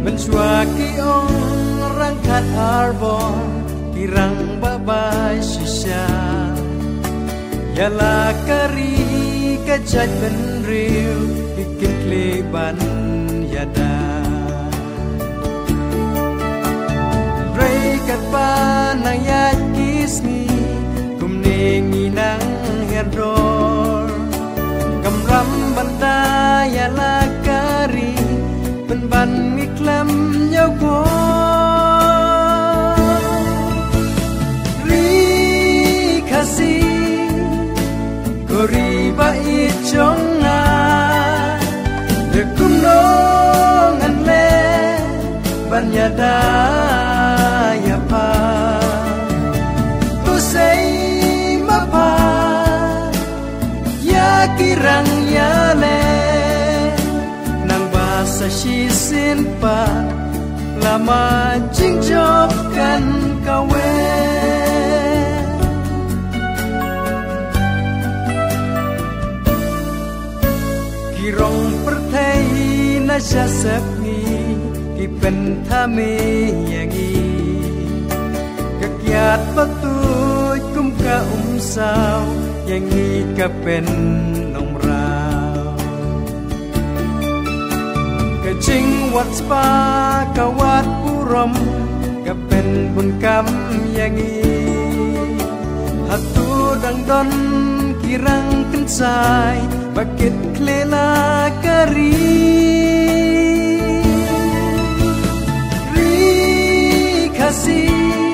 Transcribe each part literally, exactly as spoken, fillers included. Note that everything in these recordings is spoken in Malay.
mencuaki orang kat arbor kirang babai sisa yala kari kajat benriu ikit leban yada rei kat panang yat kisni kumningi nang herdor kamram banda yala kari penban iklam nyago ri kasih kori bai jonga de kumnong anle banyada ya pa tu sei mapa ya kirang ya le sa shisin pa lama jingjob kan kawe kirong pertai na jasap ni kipen thame yangi kakyat patut kum ka umsaw yangi kapen Jing wat spa kawat purom kapen bun kam yangi hatu dang don kirang kensai bakit klela kari ri kasih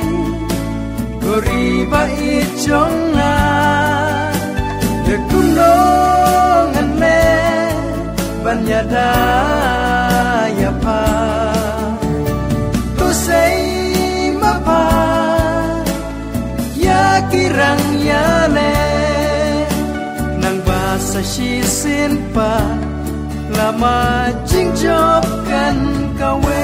gori bai jonga de kunong anle banyada ya pa tu sei mapa ya kirang ya le nang basa shisin pa lama jingjob kan kawe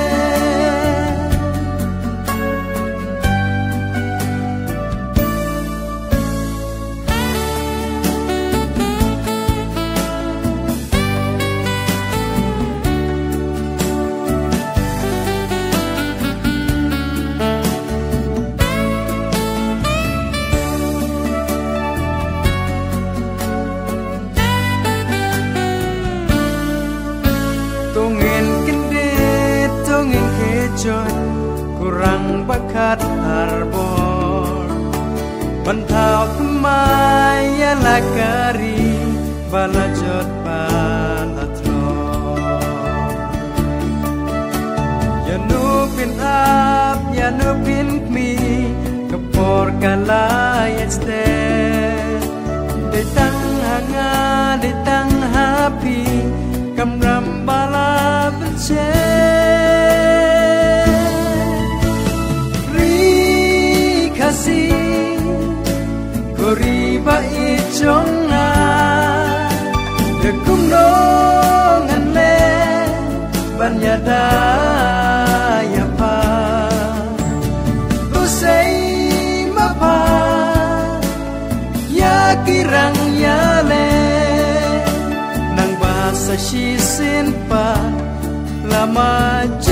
kurang bakat arbor bantau kemai lakari balajot balatro ya nupin ap ya nupin mi kepor kalayat ste detang hanga detang happy kamram bala berce kori bai jonga de kumnong anle banyada ya pa tu sei mapa ya kirang ya le nang basa shisin pa lama